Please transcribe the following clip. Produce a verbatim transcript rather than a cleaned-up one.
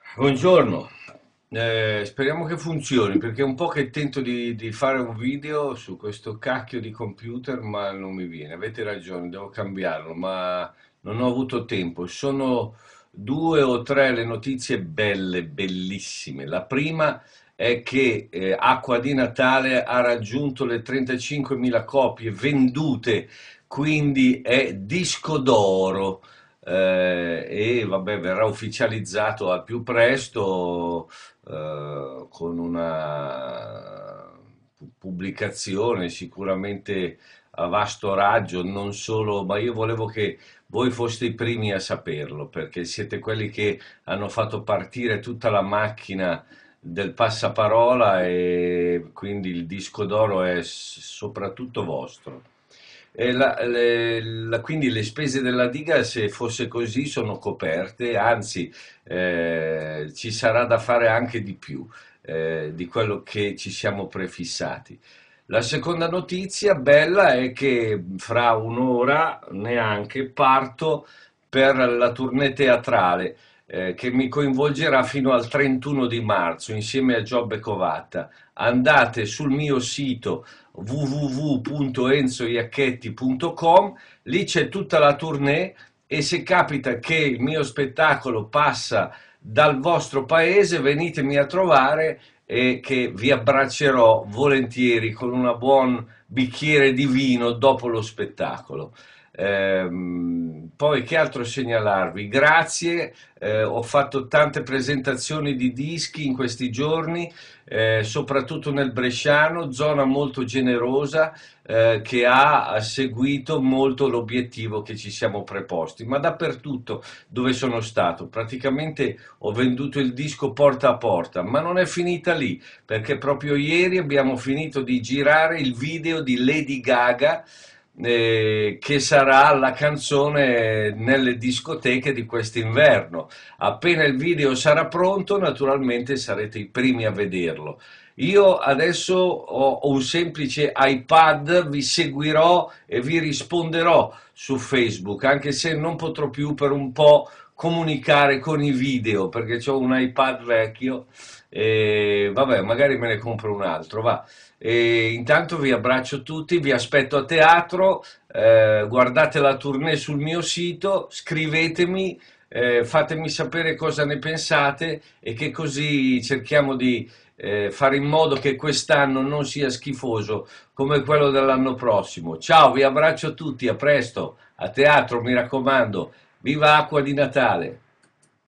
Buongiorno. Eh, speriamo che funzioni perché è un po' che tento di, di fare un video su questo cacchio di computer, ma non mi viene. Avete ragione, devo cambiarlo, ma non ho avuto tempo. Sono due o tre le notizie belle, bellissime. La prima è che eh, Acqua di Natale ha raggiunto le trentacinquemila copie vendute, quindi è disco d'oro. Eh, e vabbè, verrà ufficializzato al più presto eh, con una pu- pubblicazione sicuramente a vasto raggio, non solo, ma io volevo che voi foste i primi a saperlo, perché siete quelli che hanno fatto partire tutta la macchina del passaparola e quindi il disco d'oro è s- soprattutto vostro. E la- le- la- quindi le spese della diga, se fosse così, sono coperte, anzi eh, ci sarà da fare anche di più eh, di quello che ci siamo prefissati. La seconda notizia bella è che fra un'ora neanche parto per la tournée teatrale eh, che mi coinvolgerà fino al trentuno di marzo insieme a Giobbe Covatta. Andate sul mio sito w w w punto enzo iacchetti punto com, lì c'è tutta la tournée e se capita che il mio spettacolo passa dal vostro paese, venitemi a trovare e che vi abbraccerò volentieri con un buon bicchiere di vino dopo lo spettacolo. Ehm, poi che altro segnalarvi? Grazie, eh, ho fatto tante presentazioni di dischi in questi giorni, eh, soprattutto nel Bresciano, zona molto generosa eh, che ha seguito molto l'obiettivo che ci siamo preposti, ma dappertutto dove sono stato, praticamente ho venduto il disco porta a porta, ma non è finita lì, perché proprio ieri abbiamo finito di girare il video di Lady Gaga eh, che sarà la canzone nelle discoteche di quest'inverno. Appena il video sarà pronto, naturalmente sarete i primi a vederlo. Io adesso ho un semplice iPad, vi seguirò e vi risponderò su Facebook, anche se non potrò più per un po' comunicare con i video, perché ho un iPad vecchio e vabbè, magari me ne compro un altro, va. E intanto vi abbraccio tutti, vi aspetto a teatro, eh, guardate la tournée sul mio sito, scrivetemi, eh, fatemi sapere cosa ne pensate e che così cerchiamo di eh, fare in modo che quest'anno non sia schifoso come quello dell'anno prossimo. Ciao, vi abbraccio tutti, a presto, a teatro mi raccomando, viva Acqua di Natale!